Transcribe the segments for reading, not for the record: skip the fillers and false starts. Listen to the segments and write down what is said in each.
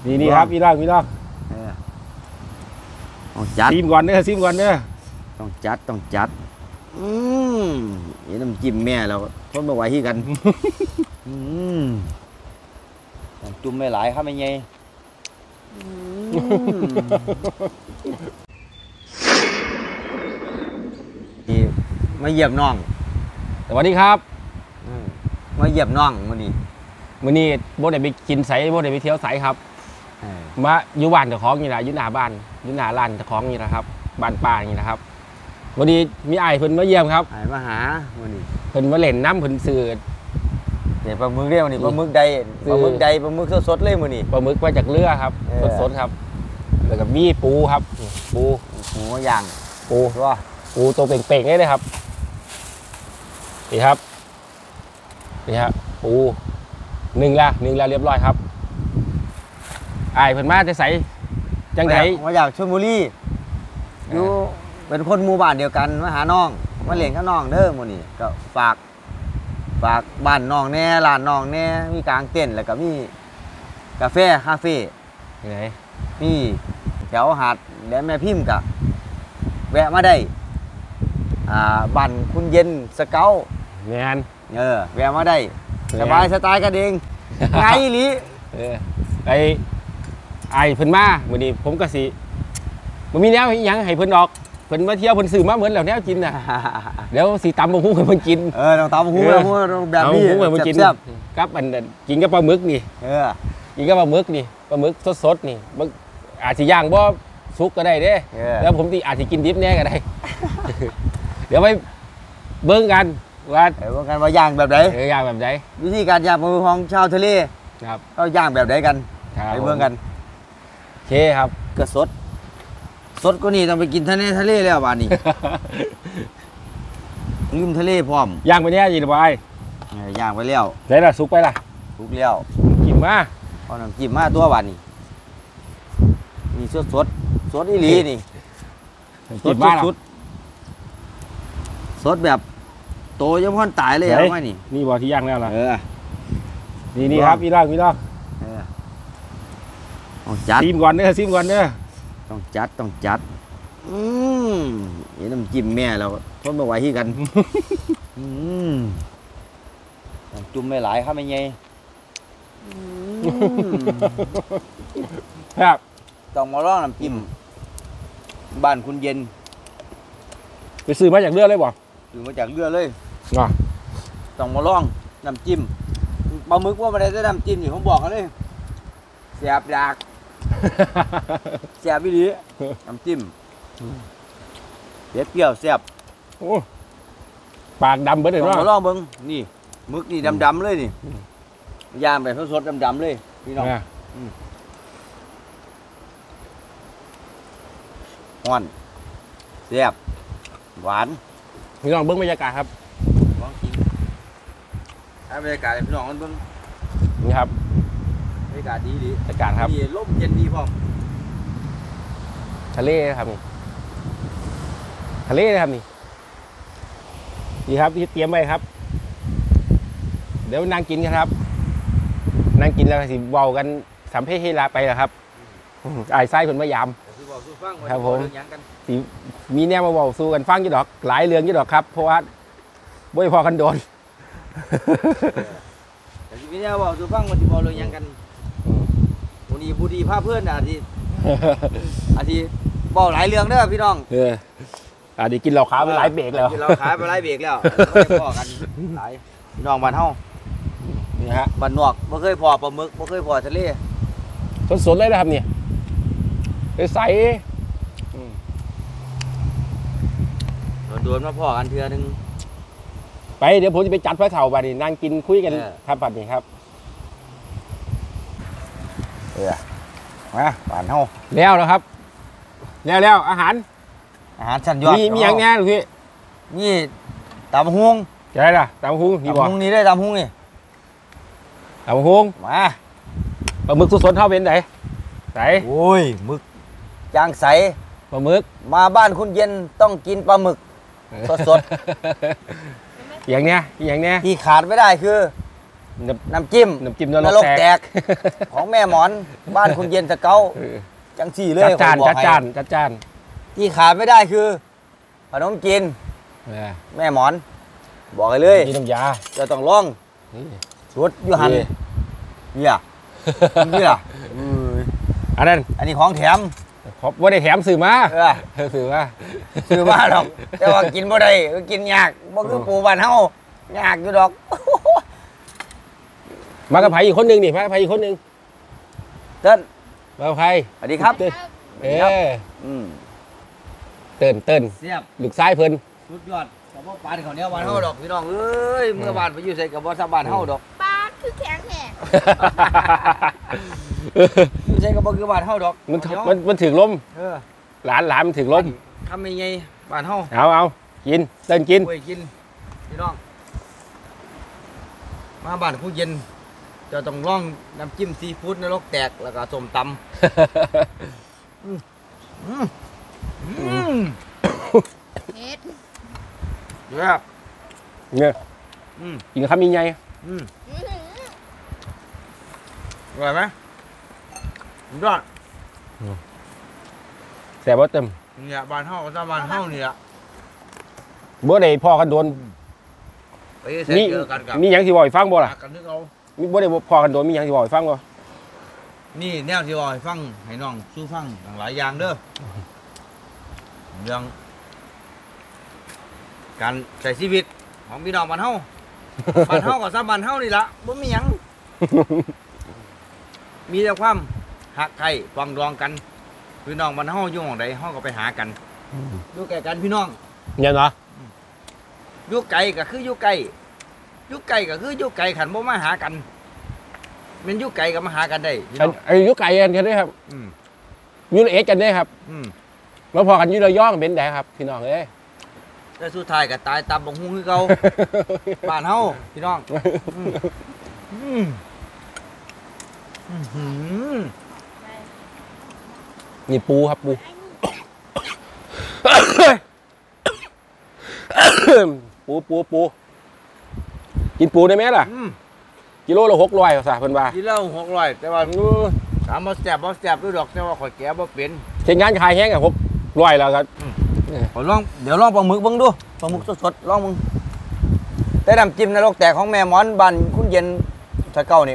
นี่ครับพี่น้องต้องจัดซิมก่อนเด้อต้องจัดนี่น้ำจิ้มแม่เราทนไม่ไหวที่กันจุ่มไม่หลายครับไม่ไงมาเหยียบน้องสวัสดีครับมาเหยียบน้องมื้อนี้บ่ได้ไปกินไสบ่ได้ไปเที่ยวไสครับมาอยู่บ้านเจ้าของนี่แหละอยู่หน้าบ้านอยู่หน้าร้านเจ้าของนี่แหละครับบ้านป้านี่นะครับวันนี้มีอ้ายเพิ่นมาเยี่ยมครับอ้ายมาหามื้อนี้เพิ่นมาเล่นน้ำเพิ่นซื้อเดี๋ยวปลาหมึกเรียกวันนี้ปลาหมึกใดปลาหมึกสดเลยมื้อนี้ปลาหมึกมาจากเรือครับสดครับแล้วก็มีปูครับปูย่างปูตัวเป่งๆเลยครับนี่ครับปูหนึ่งละเรียบร้อยครับอ้ายเพิ่นมาจะใส่จังไดมาจากชลบุรีอยู่เป็นคนหมู่บ้านเดียวกันมาหาน้องมาเล่นกับน้องเด้อมื้อนี้ก็ฝากบ้านน้องแน่ร้านน้องแน่มีกลางเต้นแล้วก็มีกาแฟคาเฟ่ไหนมีแถวหาดแหลมแม่พิมพ์ก็แวะมาได้บ้านคุณเย็นสเกาแม่นแวะมาได้สบายสไตล์กันเองไงหลีไอ้เพิ่นมามื้อนี้ผมก็สิบ่มีแนวหยังให้เพิ่นออกเพิ่นมาเที่ยวเพิ่นซื้อมาเหมือนแล้วแนวกินน่ะเดี๋ยวสิตำบักหุ่งให้เพิ่นกินต้องตำบักหุ่งแบบนี้แซ่บๆกับอันกินกับปลาหมึกนี่กินกับปลาหมึกนี่ปลาหมึกสดๆนี่อาจสิย่างบ่สุกก็ได้เด้แล้วผมอาจสิกินดิบแน่ก็ได้เดี๋ยวไปเบิ่งกันว่าย่างแบบไหนย่างแบบไหนวิธีการย่างของชาวทะเลครับก็ย่างแบบไหนกันไปเบิ่งกันโอเคครับก็สดก็นี่ต้องไปกินทะเลแล้วบ้านนี้ริมทะเลพร้อมย่างไปเนี่ยยี่หรือเปล่าย่างไปแล้วได้ละสุกไปละสุกแล้วกินมาเอาน้ำจิ้มมาตัวบ้านนี้นี่สดอีหลีนี่กินมาสดแบบโตยังพ่อนตายเลยเอาไหมนี่บ่ที่ย่างแล้วล่ะนี่ครับพี่น้องจัดซิมก่อนเด้อต้องจัดนี่น้ำจิ้มแม่เราทนไม่ไหวที่กันจุ่มไม่หลายครับไม่ไงครับต้องมาลองน้ำจิ้มบ้านคุณเย็นไปซื้อมาจากเรือเลยบ่ซื้อมาจากเรือเลยต้องมาลองน้ำจิ้มปลาหมึกว่าไม่ได้น้ำจิ้มอยู่ผมบอกกันเลยแซ่บดักแซ่บพี่ดีน้ำจิ้มเปรี้ยวแซ่บปากดำเบิดเลยเนาะลองเบิ้งนี่หมึกนี่ดำเลยนี่ย่างแบบสดๆดำเลยพี่น้องฮ้อนแซ่บหวานพี่น้องเบิ้งบรรยากาศครับลองกินบรรยากาศพี่น้องมันเบิ้งนี่ครับบรรยากาศดีบรรยากาศครับลมเย็นดีพร้อมทะเลครับทะเลครับนี่ครับที่เตรียมไว้ครับเดี๋ยวนั่งกินกันครับนั่งกินแล้วสิเว้ากันสัมเพเฮลาไปแล้วครับไอ้ไส้คนมายามครับผมสิมีแนวมาเว้าสู้กันฟังยี่ดอกหลายเรื่องยี่ดอกครับเพราะว่าบ่พอกันโดนแต่มีแนวเว้าสู้ฟังวันที่บ่เรื่องยังกันวันนี้ผู้ดีพาเพื่อนอาทิบอกหลายเรื่องเด้อพี่น้องอาทิกินเหล้าขาวไปหลายเบรกแล้วกินเหล้าขาวไปหลายเบรกแล้วบอกกันหลายพี่น้องบ้านเฮานี่ฮะบ้านนอกบ่เคยพอปลาหมึกบ่เคยพอทะเลสดๆเลยนะครับนี่ใสโดนมาพอกันเทื่อนึงไปเดี๋ยวผมจะไปจัดพระเถาบัดนี้นั่งกินคุยกันครับบัดนี้ครับมาบ้านเฮาแล้วครับแล้วอาหารชั้นยอดมีอย่างแน่ลูกพี่นี่ตำหุงใช่ล่ะตำหุงนี่บ่ตำหุงนี่ได้ตำหุงนี่ตำหุงมาปลาหมึกสดๆเท่าเป็นไหนโอ้ยหมึกย่างใสปลาหมึกมาบ้านคุณเย็นต้องกินปลาหมึกสดอย่างเนี้ยที่ขาดไม่ได้คือน้ำจิ้มน้ำจิ้มนนรรกกแตแตกกของแม่หมอนบ้านคุณเย็นตะเกาจังสี่เลยจัดจานผมบอกจัดให้จานจัดจานที่ขาดไม่ได้คือขนมจีนเออแม่หมอน บอกให้เลยมีน้ำยาจะต้องลองนี่ชุดอยูหันนี่เนี่ยเนี่ยอันนั้นอันนี้ของแถมขอบว่าได้แถมสื่อมาเออสื่อมาซื้อมาดอก แต่ว่ากินบ่ได้กินยากบ่คือปูบ้านเฮายากอยู่ดอกมากับไผอีกคนหนึงนี่มากับไผอีกคนหนึงเติ้นมากับไผสวัสดีครับเต้นเอออืมเต้นเสียบลูกซ้ายเพิ่นสุดยอดกับบ่ปานเขาวเหนี้ยวบ้านเฮาดอกพี่น้องเอ้ยเมื่อบ้านไปอยู่ใส่กับบ่ซะบ้านเฮาดอกปลาคือแข็งแหงอยู่ใส่กับบ่คือบ้านเฮาดอกมันถึงลมเออหลานมันถึงลมทำยังไงบ้านเฮาเอากินเต้นกินโอ้ยกินพี่น้องมาบ้านผู้เย็นจะต้องลองน้ำจิ้มซีฟู้ดนรกแตกแล้วก็ส้มตำอืมอืมอืมเฮ็ดเยี่ยมเนี่ยอืมกินคำยังไงอืมอื้อหืออร่อยไหมสุดยอดแสบว่าเต็มเนี่ยบ้านเฮาก็บ้านเฮานี่ล่ะบ่ได้พ่อกันโดนไปเสร็จมีเจอกันกับมีหยังสิบ่ให้ฟังบ่ล่ะกันนึกเอามีบ่ได้พ่อกันโดนมีหยังสิบ่ให้ฟังบ่นี่แนวที่ว่าให้ฟังให้น้องสู้ฟังหลายอย่างเด้อเรื่องการใช้ชีวิตของพี่น้องบ้านเฮา บ้านเฮากับบ้านเฮานี่ล่ะบ่มีหยัง มีแต่ความหักใครปรองดองกันพี่น้องบ้านเฮาอยู่หม้องใดเฮาก็ไปหากันอยู่ใกล้กันพี่น้องเนี่ยเนาะอยู่ไกลก็คืออยู่ไกลอยู่ไกลก็คืออยู่ไกลขันบ่มาหากันแมันอยู่ไกลก็มาหากันได้พี่น้องไอ้ยุไก่กันได้ครับอืมอยูเอสกันได้ครับอืมแล้วพอกันอยูระย่องเป็นได้ครับพี่น้องเอ้ยแต่สุดท้ายก็ตายตามบังฮูคือเก่า บ้านเฮาพี่น้องอืมอืมอื้อหือนี่ปูครับปู ปูกินปูได้ไหมล่ะอืมกิโลละ600ภาษาเพิ่นว่ากินแล้ว600แต่ว่าถามบ่แซ่บด้วยดอกแต่ว่าข่อยแก่บ่เป็นเช่นงานขายแห้งกับ600แล้วครับขอลองเดี๋ยวลองปลาหมึกเบิ่งดูปลาหมึกสดๆลองมึงแต่น้ำจิ้มนรกแตกของแม่หมอนบ้านคุณเย็นตะเก้านี่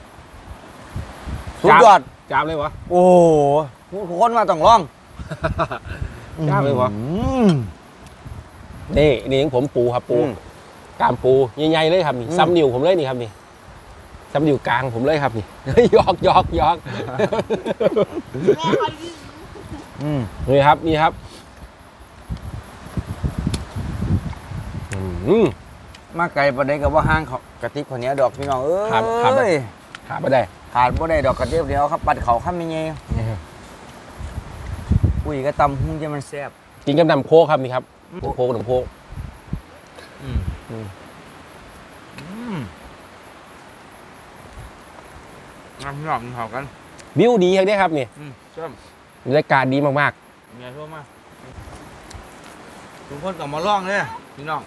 สุดยอดจามเลยวะโอ้โหทุกคนมาต้องลองจามเลยวะอืมนี่ของผมปูครับปูอืมกล้ามปูใหญ่ๆเลยครับนี่อืมซ้ำนิ้วผมเลยนี่ครับนี่ซ้ำนิ้วกลางผมเลยครับนี่ หยอกแม่คอยยืนอืมนี่ครับนี่ครับอืมมาไกลประเด็นกับว่าห้างเขากระติกคนนี้ดอกพี่น้องเอ้ครับครับยขาไม่ได้ขาดบ่ได้ดอกกระเดียวเดียวครับปัดเขาข้ามยังไงอุ้ยก็ตำหุ้งจะมันแซ่บกินกับน้ำโคกครับนี่ครับอืมโคกน้ำโคกอืมอืมอืมน้ำหอมหอมกันวิวดีครับเนี่ยครับนี่เชื่อมบรรยากาศดีมากเมียโทรมาทุกคนกลับมาล่องเลยพี่น้อง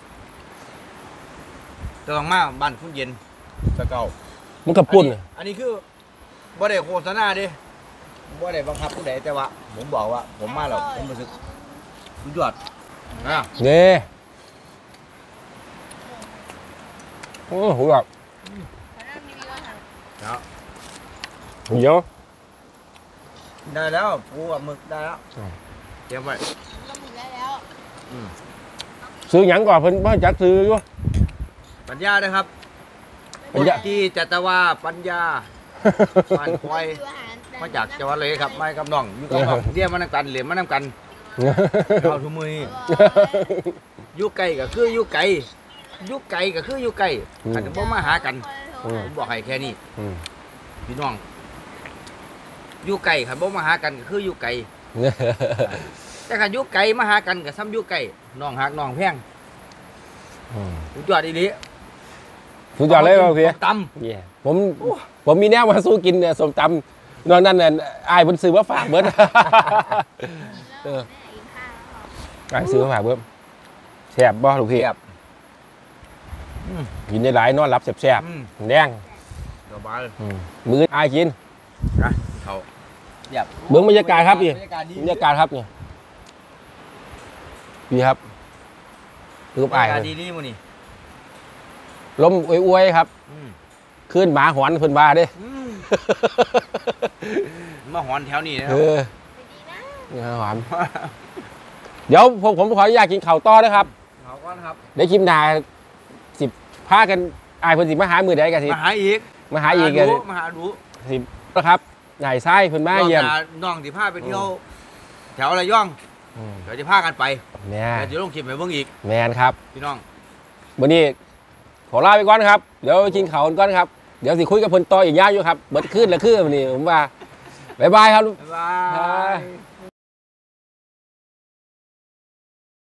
จะต้องมาบ้านคุณเย็นตะเก่าๆมันกระปุ่นอันนี้คือบ่ได้โฆษณาดิบ่ได้บังคับผู้ใดแต่ว่าผมบอกว่า ผมมาแล้วผมรู้สึกสุดยอดอ่ะนี่โอ้โหแบบขนาดมีว่าหันแล้วเยอะได้แล้วปูกับหมึกได้แล้วเตรียมไว้ก็มึงได้แล้วซื้อหยังก่อนเพิ่นบ่จักซื้ออยู่ปัญญาด้วยครับปัญญาที่จัตวาปัญญาบ้านควายมาจากจังหวัดเลยครับมากับน้องอยู่กับน้องเรียนมานำกันเหรียญมานำกันเอาทุกมือนี่อยู่ไกลก็คืออยู่ไกลอยู่ไกลก็คืออยู่ไกลอาจจะบ่มาหากันผมบอกให้แค่นี้อืมพี่น้องอยู่ไกลครับบ่มาหากันก็คืออยู่ไกลแต่ถ้าอยู่ไกลมาหากันก็ซ้ำอยู่ไกลน้องหักน้องแพงสุดยอดอีหลีสุดยอดเลยโอเคตเย่ผมมีแนวมาสู้กินเนี่ยส้มตำนอกนั้นน่ะอ้ายเพิ่นซื้อมาฝากเบิด เออ อ้ายซื้อมาฝากเบิดแซ่บบ่ลูกำพี่เทียบกินได้หลายนอนหลับแซ่บๆแดงสบายมืออายกินนะเขาเรียบเบื้องบรรยากาศครับพี่บรรยากาศดีบรรยากาศครับเนี่ยพี่ครับดูกับบรรอายยากาศเลยดีๆมื้อนี้ลมอวยๆครับขึ้นหมาหอนเพิ่นบาเด้มาหอนแถวนี้นะคเอรับอเนี่ยหอนเดี๋ยวผมขออนุญาตกินข้าวต่อนะครับเขาก่อนครับเดี๋ยวคลิปหน้าสิพากันอายเพิ่นสิมาหามือใดกันสิมาหาอีกมาหาอีกกันมาหาดูสินะครับนายไส้เพิ่นมาเยี่ยมน้องที่พาไปเที่ยวแถวระยองเดี๋ยวจะพากันไปแม่เดี๋ยวจะลงคลิปให้เบิ่งอีกแมนครับพี่น้องวันนี้ขอลาไปก่อนครับเดี๋ยวกินข้าวกันก่อนครับเดี๋ยวสิคุยกับเพิ่นต่ออีกยาวอยู่ครับเบิดขึ้นละคือวันนี้ผมว่าบ๊ายบายครับบ๊ายบาย